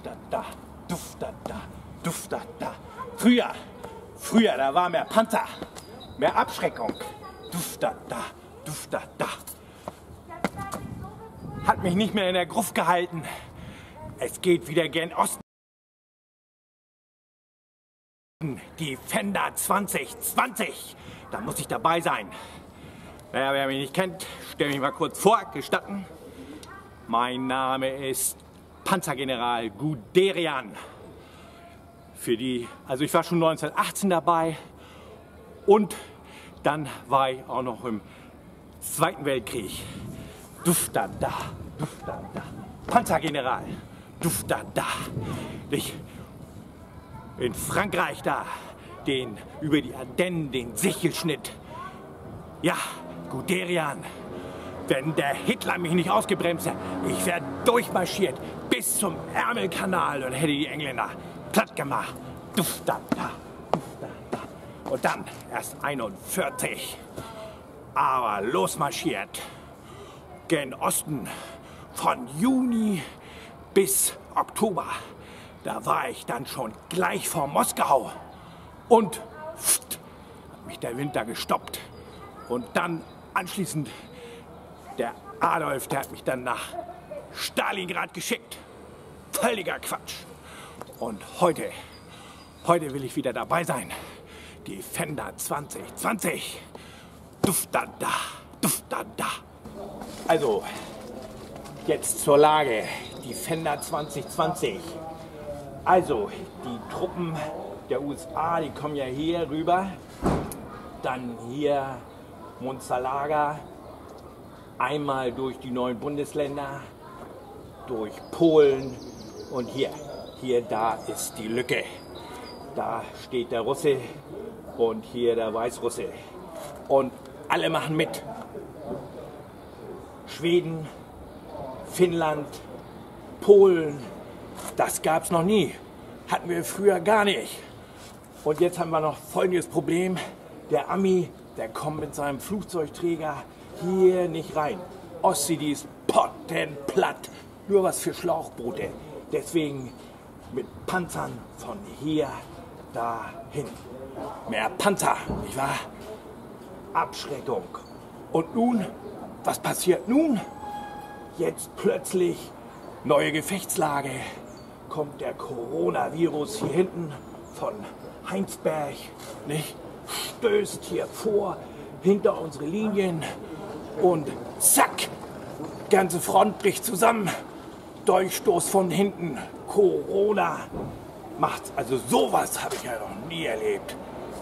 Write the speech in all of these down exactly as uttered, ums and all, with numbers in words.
duftet da, duftet da, duftet da. Früher, früher, da war mehr Panzer, mehr Abschreckung. Duftet da, duftet da. Hat mich nicht mehr in der Gruft gehalten. Es geht wieder gen Osten. Die Fender zwanzig zwanzig. Da muss ich dabei sein. Naja, wer mich nicht kennt, stelle mich mal kurz vor, gestatten. Mein Name ist Panzergeneral Guderian. Für die, also ich war schon neunzehnhundertachtzehn dabei und dann war ich auch noch im Zweiten Weltkrieg. Duftet da, duftet da. Panzergeneral, duftet da. Ich in Frankreich da, den über die Ardennen, den Sichelschnitt. Ja, Guderian. Wenn der Hitler mich nicht ausgebremst hätte, ich wäre durchmarschiert bis zum Ärmelkanal und hätte die Engländer platt gemacht. Duftet da, duftet da. Und dann erst einundvierzig. Aber losmarschiert. Gen Osten von Juni bis Oktober. Da war ich dann schon gleich vor Moskau. Und pft, hat mich der Winter gestoppt. Und dann anschließend der Adolf, der hat mich dann nach Stalingrad geschickt. Völliger Quatsch. Und heute, heute will ich wieder dabei sein. Die Fender zwanzig zwanzig. Duftet da, duftet da. Also, jetzt zur Lage. Die Fender zwanzig zwanzig. Also, die Truppen der U S A, die kommen ja hier rüber. Dann hier Munzalaga. Einmal durch die neuen Bundesländer, durch Polen und hier, hier, da ist die Lücke. Da steht der Russe und hier der Weißrusse. Und alle machen mit. Schweden, Finnland, Polen, das gab's noch nie. Hatten wir früher gar nicht. Und jetzt haben wir noch folgendes Problem. Der Ami, der kommt mit seinem Flugzeugträger hier nicht rein. Ostsee, die ist pottenplatt. Nur was für Schlauchboote. Deswegen mit Panzern von hier dahin. Mehr Panzer, nicht wahr? Abschreckung. Und nun, was passiert nun? Jetzt plötzlich neue Gefechtslage. Kommt der Coronavirus hier hinten von Heinsberg, nicht? Stößt hier vor, hinter unsere Linien. Und zack, ganze Front bricht zusammen. Durchstoß von hinten. Corona macht's. Also sowas habe ich ja noch nie erlebt.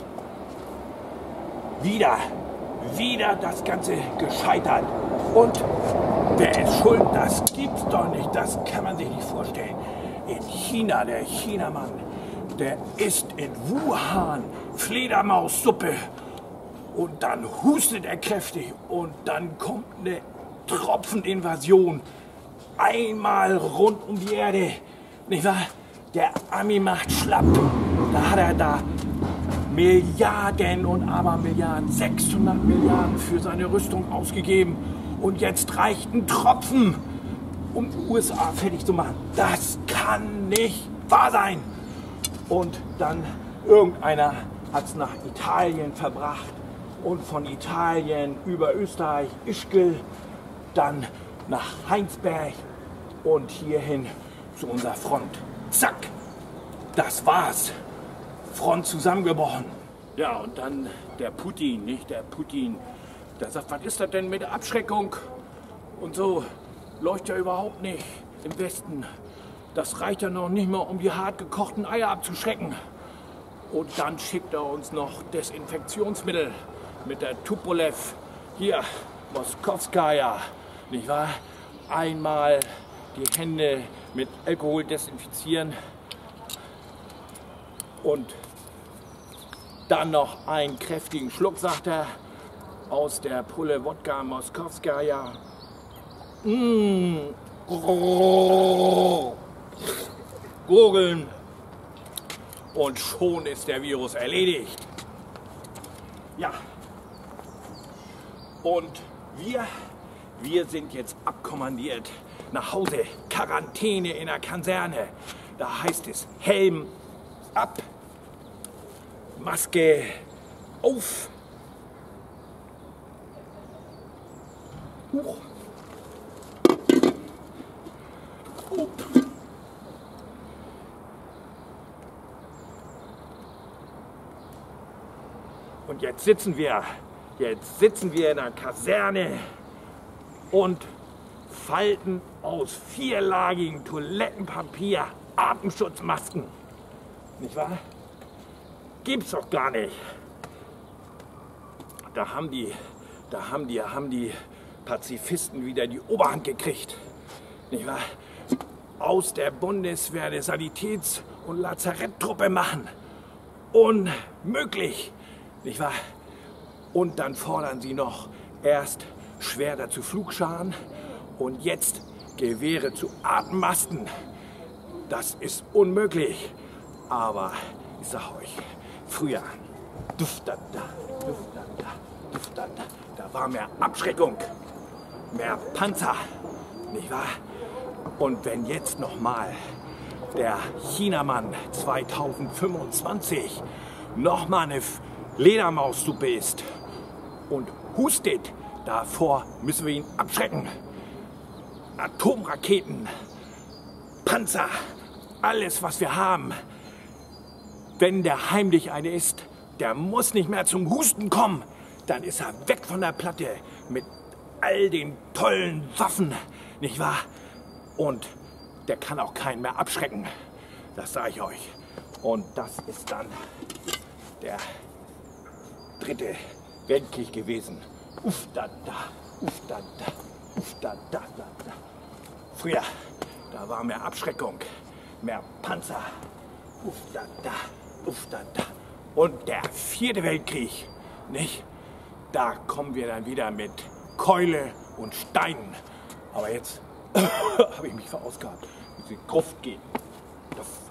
Wieder, wieder das Ganze gescheitert. Und wer ist schuld? Das gibt's doch nicht. Das kann man sich nicht vorstellen. In China, der Chinamann, der isst in Wuhan Fledermaussuppe. Und dann hustet er kräftig und dann kommt eine Tropfeninvasion. Einmal rund um die Erde. Nicht wahr? Der Ami macht schlapp. Da hat er da Milliarden und Abermilliarden, sechshundert Milliarden für seine Rüstung ausgegeben. Und jetzt reicht ein Tropfen, um die U S A fertig zu machen. Das kann nicht wahr sein. Und dann irgendeiner hat es nach Italien verbracht. Und von Italien über Österreich, Ischgl, dann nach Heinsberg und hierhin zu unserer Front. Zack, das war's. Front zusammengebrochen. Ja, und dann der Putin, nicht der Putin, der sagt, was ist das denn mit der Abschreckung? Und so läuft ja überhaupt nicht im Westen. Das reicht ja noch nicht mal, um die hart gekochten Eier abzuschrecken. Und dann schickt er uns noch Desinfektionsmittel mit der Tupolev. Hier, Moskowskaja, nicht wahr? Einmal die Hände mit Alkohol desinfizieren und dann noch einen kräftigen Schluck, sagt er, aus der Pulle Wodka Moskowskaja. Mmh. Gurgeln. Und schon ist der Virus erledigt. Ja. Und wir, wir sind jetzt abkommandiert nach Hause. Quarantäne in der Kaserne. da heißt es Helm ab, Maske auf. Huch. Up. Und jetzt sitzen wir, jetzt sitzen wir in einer Kaserne und falten aus vierlagigem Toilettenpapier Atemschutzmasken. Nicht wahr? Gibt's doch gar nicht. Da haben die, da haben die, haben die Pazifisten wieder die Oberhand gekriegt. Nicht wahr? Aus der Bundeswehr eine Sanitäts- und Lazaretttruppe machen. Unmöglich. Nicht wahr? Und dann fordern sie noch erst Schwerter zu Flugscharen und jetzt Gewehre zu Atemmasken. Das ist unmöglich. Aber ich sag euch, früher, duftanda, duftanda, duftanda, da war mehr Abschreckung, mehr Panzer, nicht wahr? Und wenn jetzt noch mal der Chinamann zweitausendfünfundzwanzig noch mal eine Ledermaussuppe isst und hustet, davor müssen wir ihn abschrecken. Atomraketen, Panzer, alles was wir haben. Wenn der heimlich eine isst, der muss nicht mehr zum Husten kommen. Dann ist er weg von der Platte mit all den tollen Waffen, nicht wahr? Und der kann auch keinen mehr abschrecken. Das sage ich euch. Und das ist dann der dritte Weltkrieg gewesen. Uff, da, da, uff, da, da, uff, da, da, da, da. Früher, da war mehr Abschreckung, mehr Panzer. Uff, da, da, uff, da, da. Und der vierte Weltkrieg, nicht? Da kommen wir dann wieder mit Keule und Steinen. Aber jetzt habe ich mich verausgabt. Diese Gruft geht. Das